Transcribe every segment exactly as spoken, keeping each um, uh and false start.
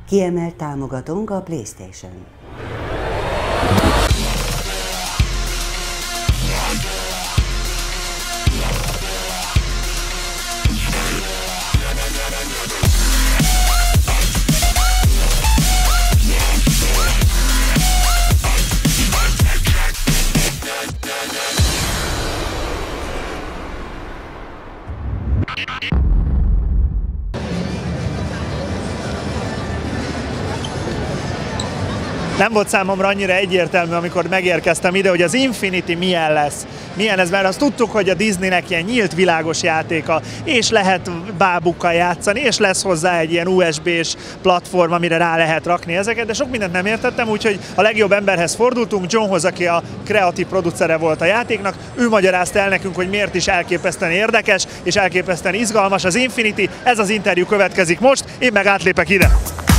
Kiemelt támogatónk a PlayStation. Nem volt számomra annyira egyértelmű, amikor megérkeztem ide, hogy az Infinity milyen lesz. Milyen ez, mert azt tudtuk, hogy a Disneynek ilyen nyílt világos játéka, és lehet bábukkal játszani, és lesz hozzá egy ilyen u es bé-s platform, amire rá lehet rakni ezeket, de sok mindent nem értettem, úgyhogy a legjobb emberhez fordultunk, Johnhoz, aki a kreatív producere volt a játéknak. Ő magyarázta el nekünk, hogy miért is elképesztően érdekes, és elképesztően izgalmas az Infinity. Ez az interjú következik most, én meg átlépek ide.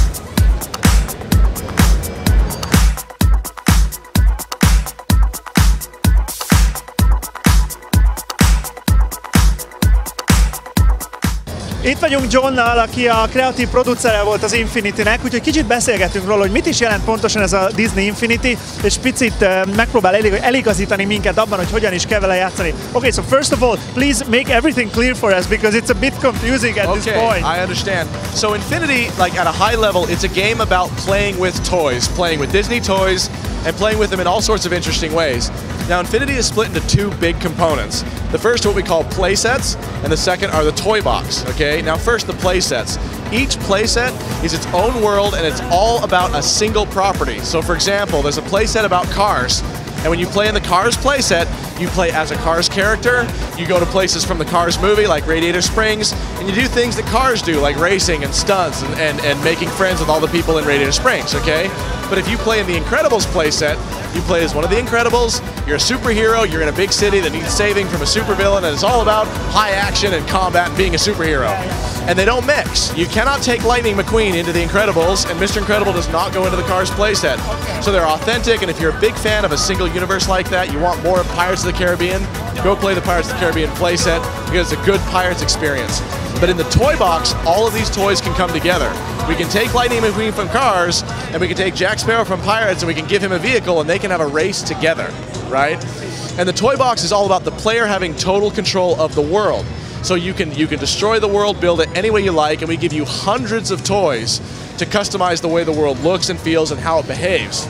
Itt vagyunk Johnnal, aki a kreatív producere volt az Infinitynek, úgyhogy kicsit beszélgetünk róla, hogy mit is jelent pontosan ez a Disney Infinity, és picit uh, megpróbál elég, eligazítani minket abban, hogy hogyan is kell vele játszani. Okay, so first of all, please make everything clear for us, because it's a bit confusing at okay, this point. I understand. So Infinity, like at a high level, it's a game about playing with toys, playing with Disney toys, and playing with them in all sorts of interesting ways. Now Infinity is split into two big components. The first are what we call playsets, and the second are the toy box, okay? Now first the playsets. Each playset is its own world and it's all about a single property. So for example, there's a playset about cars. And when you play in the Cars playset, you play as a Cars character, you go to places from the Cars movie like Radiator Springs, and you do things that cars do like racing and stunts and, and, and making friends with all the people in Radiator Springs, okay? But if you play in the Incredibles playset, you play as one of the Incredibles, you're a superhero, you're in a big city that needs saving from a supervillain, and it's all about high action and combat and being a superhero. And they don't mix. You cannot take Lightning McQueen into the Incredibles, and Mister Incredible does not go into the Cars playset. So they're authentic, and if you're a big fan of a single universe like that, you want more of Pirates of the Caribbean, go play the Pirates of the Caribbean playset, because it's a good Pirates experience. But in the toy box, all of these toys can come together. We can take Lightning McQueen from Cars, and we can take Jack Sparrow from Pirates, and we can give him a vehicle, and they can have a race together, right? And the toy box is all about the player having total control of the world. So you can you can destroy the world, build it any way you like, and we give you hundreds of toys to customize the way the world looks and feels and how it behaves.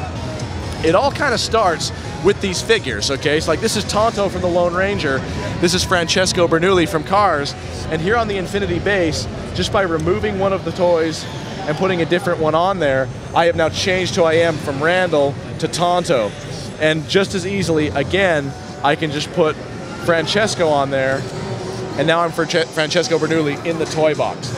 It all kind of starts with these figures, okay? So like this is Tonto from the Lone Ranger, this is Francesco Bernoulli from Cars, and here on the Infinity base, just by removing one of the toys and putting a different one on there, I have now changed who I am from Randall to Tonto. And just as easily, again, I can just put Francesco on there, and now I'm Francesco Bernoulli in the toy box.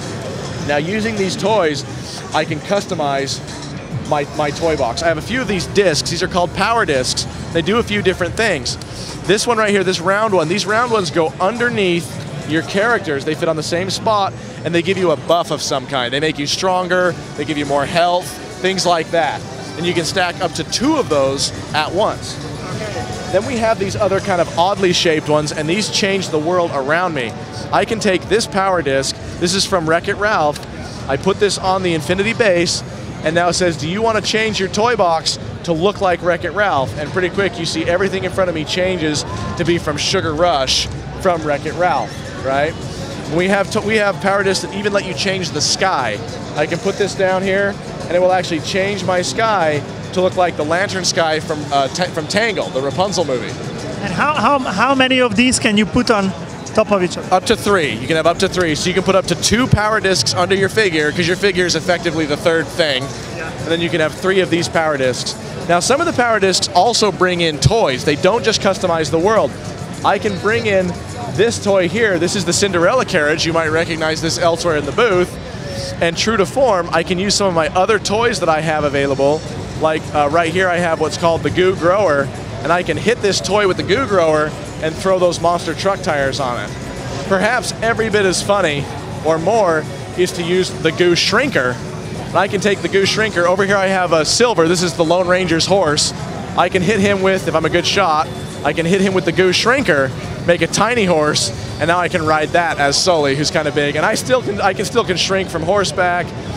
Now using these toys, I can customize my, my toy box. I have a few of these discs. These are called power discs. They do a few different things. This one right here, this round one, these round ones go underneath your characters. They fit on the same spot, and they give you a buff of some kind. They make you stronger, they give you more health, things like that. And you can stack up to two of those at once. Then we have these other kind of oddly shaped ones, and these change the world around me. I can take this power disc, this is from Wreck-It Ralph, I put this on the Infinity base, and now it says, do you want to change your toy box to look like Wreck-It Ralph? And pretty quick, you see everything in front of me changes to be from Sugar Rush from Wreck-It Ralph, right? We have, we have power discs that even let you change the sky. I can put this down here, and it will actually change my sky to look like the lantern sky from uh, from Tangled, the Rapunzel movie. And how, how, how many of these can you put on top of each other? Up to three. You can have up to three. So you can put up to two power discs under your figure, because your figure is effectively the third thing. Yeah. And then you can have three of these power discs. Now some of the power discs also bring in toys. They don't just customize the world. I can bring in this toy here. This is the Cinderella carriage. You might recognize this elsewhere in the booth. And true to form, I can use some of my other toys that I have available. Like uh, right here I have what's called the Goo Grower, and I can hit this toy with the Goo Grower and throw those monster truck tires on it. Perhaps every bit as funny, or more, is to use the Goo Shrinker. And I can take the Goo Shrinker, over here I have a Silver, this is the Lone Ranger's horse. I can hit him with, if I'm a good shot, I can hit him with the Goo Shrinker, make a tiny horse, and now I can ride that as Sully, who's kind of big. And I still can, I can still can shrink from horseback.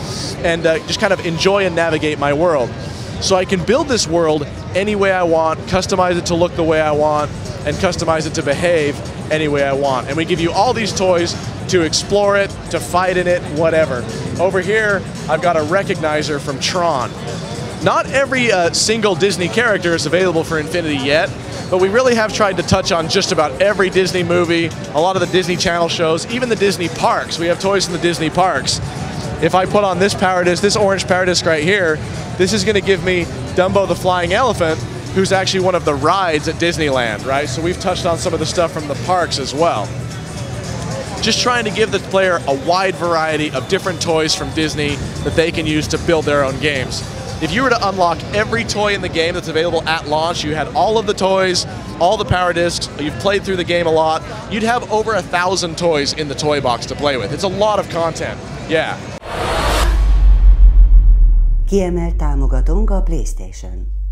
and uh, just kind of enjoy and navigate my world. So I can build this world any way I want, customize it to look the way I want, and customize it to behave any way I want. And we give you all these toys to explore it, to fight in it, whatever. Over here, I've got a recognizer from Tron. Not every uh, single Disney character is available for Infinity yet, but we really have tried to touch on just about every Disney movie, a lot of the Disney Channel shows, even the Disney parks. We have toys in the Disney parks. If I put on this power disc, this orange power disc right here, this is going to give me Dumbo the Flying Elephant, who's actually one of the rides at Disneyland, right? So we've touched on some of the stuff from the parks as well. Just trying to give the player a wide variety of different toys from Disney that they can use to build their own games. If you were to unlock every toy in the game that's available at launch, you had all of the toys, all the power discs, you've played through the game a lot, you'd have over a thousand toys in the toy box to play with. It's a lot of content, yeah. Kiemelt támogatónk a PlayStation.